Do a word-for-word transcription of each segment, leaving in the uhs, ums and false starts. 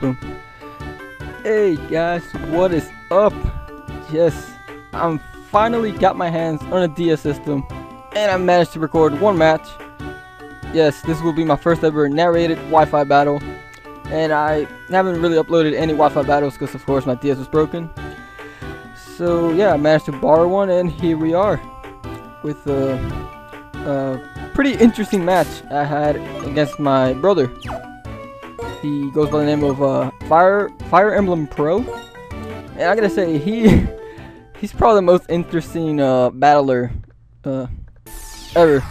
system. Hey guys, what is up? Yes, I'm finally got my hands on a D S system, and I managed to record one match. Yes, this will be my first ever narrated Wi-Fi battle, and I haven't really uploaded any Wi-Fi battles because of course my D S was broken. So yeah, I managed to borrow one, and here we are with a, a pretty interesting match I had against my brother. He goes by the name of uh, Fire FireEmblemPro, and I gotta say he he's probably the most interesting uh, battler uh, ever.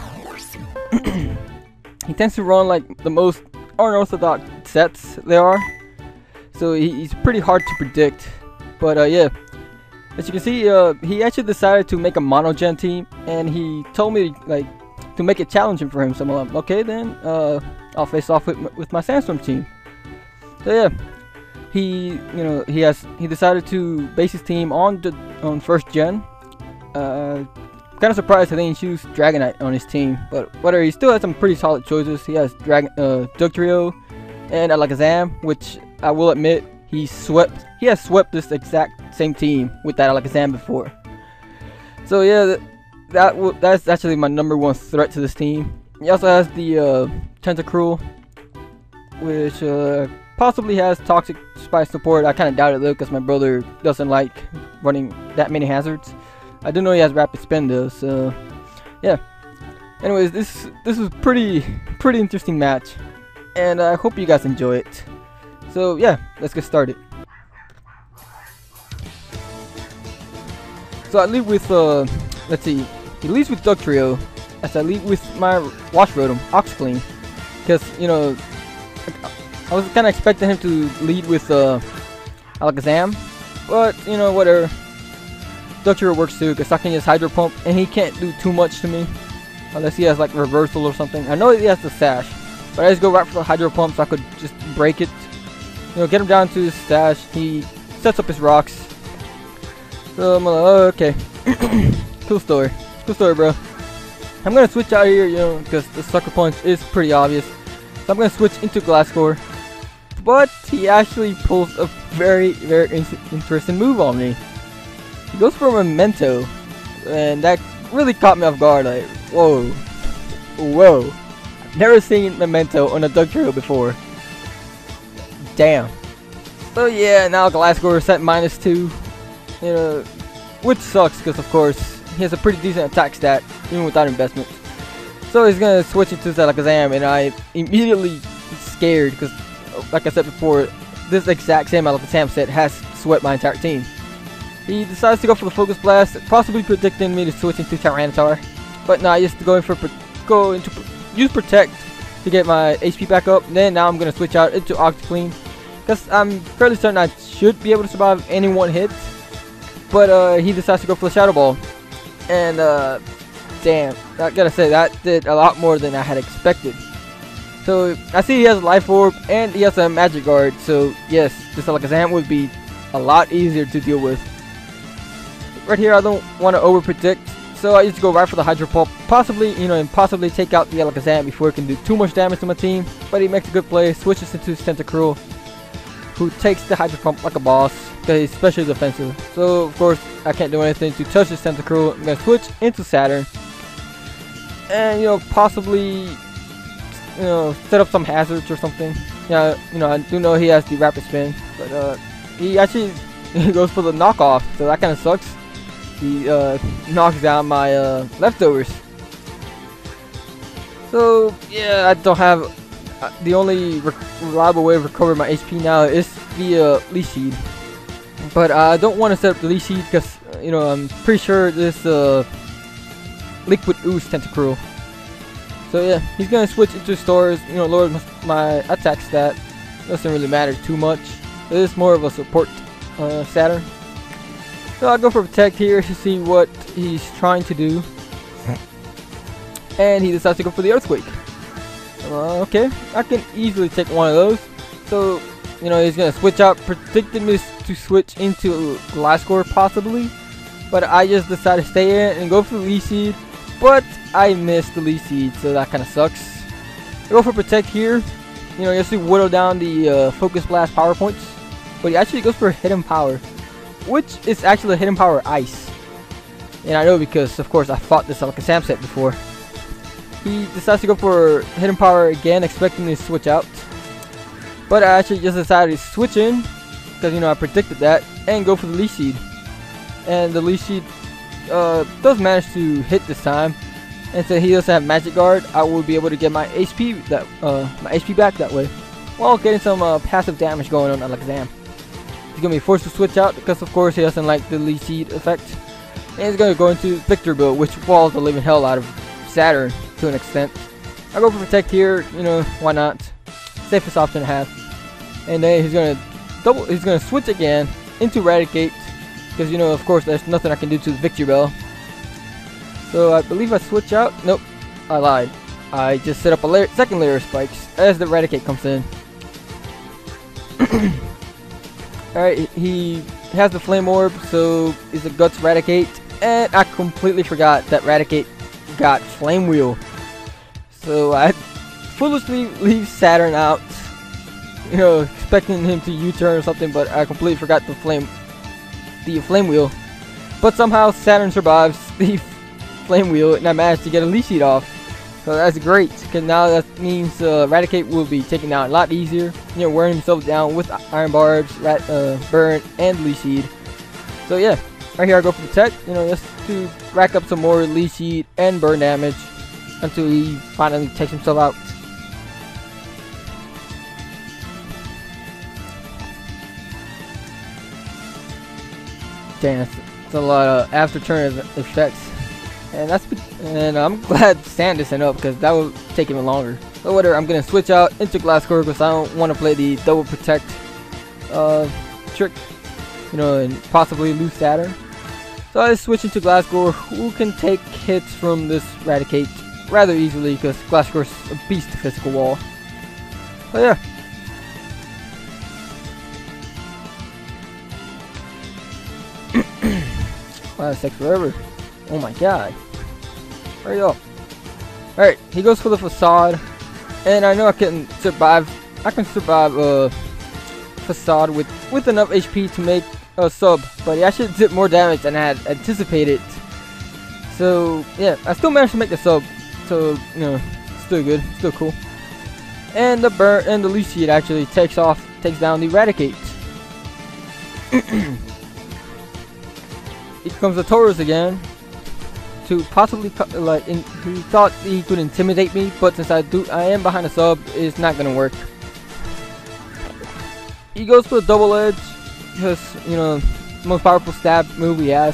He tends to run like the most unorthodox sets there are, so he, he's pretty hard to predict. But uh, yeah, as you can see, uh, he actually decided to make a MonoGen team, and he told me like to make it challenging for him. So I'm like, okay, then uh, I'll face off with with my Sandstorm team. So yeah, he you know he has he decided to base his team on the on first gen. Uh, kind of surprised I didn't choose Dragonite on his team, but whatever. He still has some pretty solid choices. He has Dragon uh, Dugtrio and Alakazam, which I will admit he swept. He has swept this exact same team with that Alakazam before. So yeah, th that w that's actually my number one threat to this team. He also has the uh, Tentacruel, which uh, possibly has Toxic Spy support. I kind of doubt it though, because my brother doesn't like running that many hazards. I do know he has Rapid Spin though, so yeah. Anyways, this this was pretty pretty interesting match, and I hope you guys enjoy it. So yeah, let's get started. So I lead with uh, let's see, he leads with Dugtrio, as I lead with my Wash Rotom, Oxclean, because you know I was kind of expecting him to lead with uh, Alakazam, but you know whatever. Dugtrio works too, because I can use Hydro Pump, and he can't do too much to me unless he has like reversal or something. I know he has the Sash, but I just go right for the Hydro Pump so I could just break it. You know, get him down to his stash. He sets up his rocks. So I'm like, oh, okay. Cool story. Cool story, bro. I'm gonna switch out here, you know, because the Sucker Punch is pretty obvious. So I'm gonna switch into Glasgow. But he actually pulls a very, very in interesting move on me. He goes for a Memento, and that really caught me off guard. Like, whoa, whoa! Never seen Memento on a Dugtrio before. Damn. So yeah, now Glasgow is set minus two, you know, which sucks because of course he has a pretty decent attack stat even without investment. So he's gonna switch into Alakazam, and I immediately scared because, like I said before, this exact same Alakazam set has swept my entire team. He decides to go for the Focus Blast, possibly predicting me to switch into Tyranitar. But no, I just go in for go into use Protect to get my H P back up. And then now I'm gonna switch out into Oxclean, because I'm fairly certain I should be able to survive any one hit. But uh, he decides to go for the Shadow Ball, and uh, damn, I gotta say that did a lot more than I had expected. So I see he has a Life Orb and he has a Magic Guard. So yes, this Alakazam would be a lot easier to deal with. Right here, I don't want to over predict, so I just go right for the Hydro Pump, possibly, you know, and possibly take out the Alakazam before it can do too much damage to my team. But he makes a good play, switches into Tentacruel, who takes the Hydro Pump like a boss, because he's especially defensive. So of course, I can't do anything to touch this Tentacruel. I'm gonna switch into Saturn, and you know, possibly, you know, set up some hazards or something. Yeah, you know, I do know he has the Rapid Spin, but uh, he actually he goes for the knockoff, so that kind of sucks. He uh, knocks down my uh, leftovers. So yeah, I don't have uh, the only re reliable way of recovering my H P now is via Leech Seed. But uh, I don't want to set up the Leech Seed because uh, you know I'm pretty sure this uh, Liquid Ooze Tentacruel. So yeah, he's gonna switch into stores. You know, lower my attack stat. Doesn't really matter too much. It is more of a support uh, Saturn. So I'll go for Protect here to see what he's trying to do. And he decides to go for the Earthquake. Uh, okay, I can easily take one of those. So, you know, he's going to switch out. Predicted me to switch into Glasgow possibly. But I just decided to stay in and go for the Leech Seed. But I missed the Leech Seed, so that kind of sucks. I go for Protect here. You you know, just to whittle down the uh, Focus Blast power points. But he actually goes for Hidden Power, which is actually Hidden Power Ice. And I know because, of course, I fought this Alakazam set before. He decides to go for Hidden Power again, expecting to switch out. But I actually just decided to switch in, because, you know, I predicted that, and go for the Leech Seed. And the Leech Seed uh, does manage to hit this time. And since he doesn't have Magic Guard, I will be able to get my H P that uh, my H P back that way, while getting some uh, passive damage going on Alakazam. He's gonna be forced to switch out because, of course, he doesn't like the Leech Seed effect, and he's gonna go into Victor build, which walls the living hell out of Saturn to an extent. I go for Protect here, you know, why not? Safest option to have. And then he's gonna double. He's gonna switch again into Eradicate, because, you know, of course, there's nothing I can do to the Victory Bell. So I believe I switch out. Nope, I lied. I just set up a layer, second layer of spikes as the Eradicate comes in. Alright, he has the Flame Orb, so it's a Guts Eradicate. And I completely forgot that Eradicate got Flame Wheel. So I foolishly leave Saturn out, you know, expecting him to U-turn or something, but I completely forgot the Flame, the Flame Wheel. But somehow Saturn survives the Flame Wheel, and I managed to get a Leech Seed off. So that's great, because now that means uh, Eradicate will be taken down a lot easier. You know, wearing himself down with Iron Barbs, rat, uh, Burn, and Leech Seed. So yeah, right here I go for Protect, you know, just to rack up some more Leech Seed and Burn damage until he finally takes himself out. Damn, that's, that's a lot of after turn effects. And that's and I'm glad Sand isn't up, because that will take even longer. So whatever, I'm gonna switch out into Glasgow because I don't want to play the double protect uh, trick, you know, and possibly lose Saturn. So I switch into Glasgow, who can take hits from this Eradicate rather easily, because Glasgow is a beast physical wall. So yeah. Wow, that takes forever. Oh my god. Hurry up. Alright, he goes for the Facade. And I know I can survive. I can survive a uh, Facade with, with enough H P to make a sub. But he actually did more damage than I had anticipated. So, yeah, I still managed to make the sub. So, you know, still good. Still cool. And the burn and the Leech Seed actually takes off, takes down the Eradicate. Here comes the Taurus again. To possibly, like, in, he thought he could intimidate me, but since I do, I am behind a sub, it's not gonna work. He goes for the Double Edge, because, you know, most powerful stab move he has,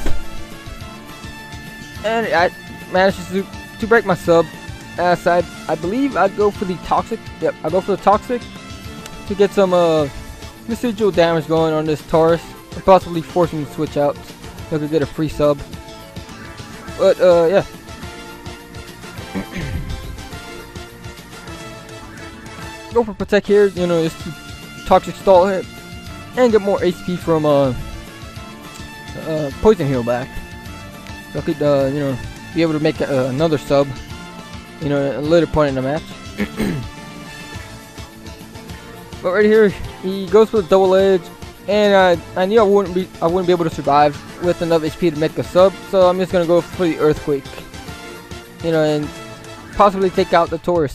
and I manages to to break my sub. As I, I believe I go for the Toxic. Yep, I go for the Toxic to get some uh, residual damage going on this Taurus, and possibly force him to switch out. So I could get a free sub. But, uh, yeah. Go for Protect here, you know, just to Toxic Stall hit. And get more H P from, uh, uh, Poison Heal back. So I could, uh, you know, be able to make uh, another sub, you know, at a later point in the match. But right here, he goes for the Double Edge. And uh, I knew I wouldn't be I wouldn't be able to survive with enough H P to make a sub, so I'm just gonna go for the Earthquake, you know, and possibly take out the Taurus.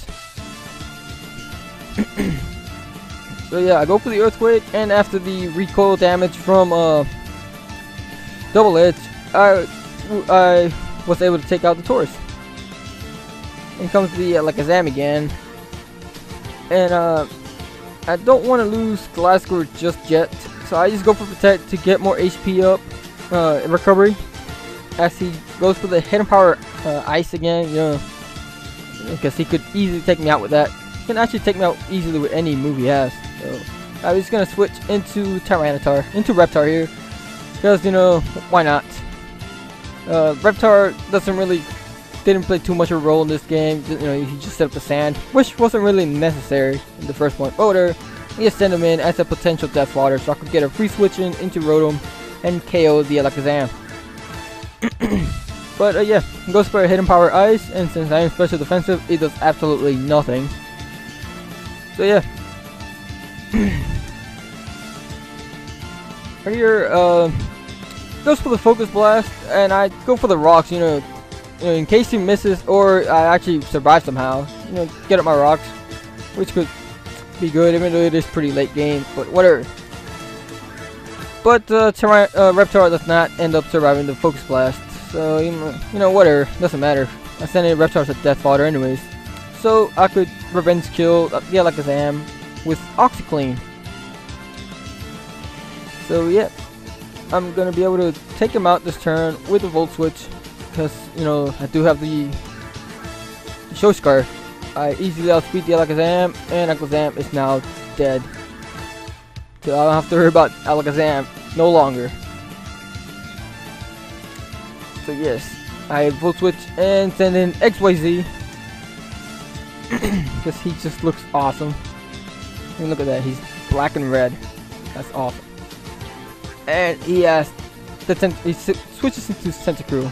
So yeah, I go for the Earthquake, and after the recoil damage from uh, Double Edge, I I was able to take out the Taurus. And comes the uh, Alakazam again, and uh, I don't want to lose Glasgow just yet. So I just go for Protect to get more H P up, uh, in recovery, as he goes for the Hidden Power uh, Ice again, you know, because he could easily take me out with that. He can actually take me out easily with any move he has. So I'm just gonna switch into Tyranitar, into Reptar here, because, you know, why not? Uh, Reptar doesn't really, didn't play too much of a role in this game. You know, he just set up the Sand, which wasn't really necessary in the first point. Voter. We just send him in as a potential Death Fodder, so I could get a free switch in into Rotom and K O the Alakazam. But uh, yeah, he goes for a Hidden Power Ice, and since I am special defensive, it does absolutely nothing. So yeah, Right here, uh, goes for the focus blast, and I go for the rocks. You know, you know, in case he misses, or I actually survive somehow. You know, get up my rocks, which could be good, even though it is pretty late game. But whatever. But uh, uh, Reptar does not end up surviving the focus blast, so you know, you know, whatever, doesn't matter. I sent in Reptar as a death fodder anyways, so I could revenge kill uh, the Alakazam with OxyClean. So yeah, I'm gonna be able to take him out this turn with a Volt Switch, because you know I do have the, the Show Scarf. I easily outspeed the Alakazam, and Alakazam is now dead. So I don't have to worry about Alakazam no longer. So yes, I Volt Switch and send in X Y Z because he just looks awesome. I mean, look at that, he's black and red. That's awesome. And he has the ten he switches into Tentacruel.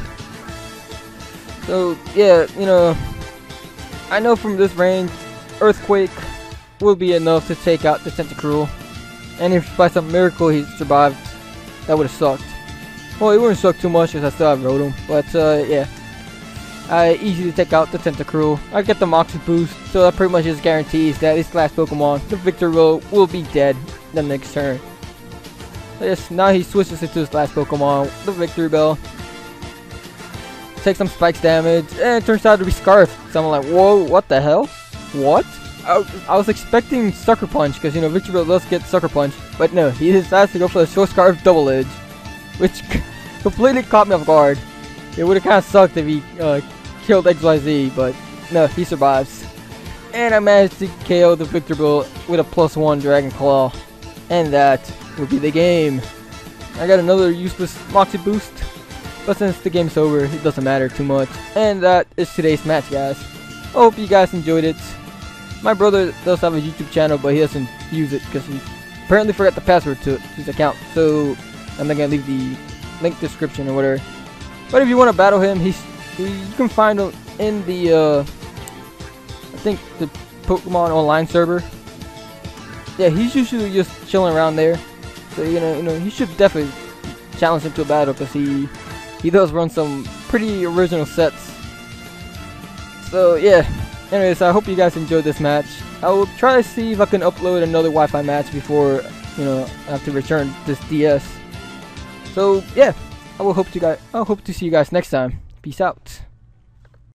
So yeah, you know, I know from this range, Earthquake will be enough to take out the Tentacruel. And if by some miracle he survived, that would have sucked. Well, it wouldn't suck too much because I still have Rotom. But uh, yeah, I easily take out the Tentacruel. I get the Moxie boost, so that pretty much just guarantees that this last Pokemon, the Victor will, will be dead the next turn. So yes, now he switches into his last Pokemon, the Victory Bell. Takes some spikes damage, and it turns out to be Scarf. So I'm like, whoa, what the hell? What? I, I was expecting Sucker Punch, because you know Victory Bell does get Sucker Punch, but no, he decides to go for the Show Scarf Double Edge, which completely caught me off guard. It would have kind of sucked if he uh, killed X Y Z, but no, he survives. And I managed to K O the Victory Bell with a plus one Dragon Claw, and that will be the game. I got another useless Moxie boost, but since the game's over, it doesn't matter too much. And that is today's match, guys. I hope you guys enjoyed it. My brother does have a YouTube channel, but he doesn't use it because he apparently forgot the password to his account. So I'm not gonna leave the link description or whatever. But if you want to battle him, he's he, you can find him in the uh, I think the Pokemon Online server. Yeah, he's usually just chilling around there. So you know, you know, he should definitely challenge him to a battle because he he does run some pretty original sets. So yeah. Anyways, I hope you guys enjoyed this match. I will try to see if I can upload another Wi-Fi match before, you know, I have to return this D S. So yeah, I will hope to guys. I hope to see you guys next time. Peace out.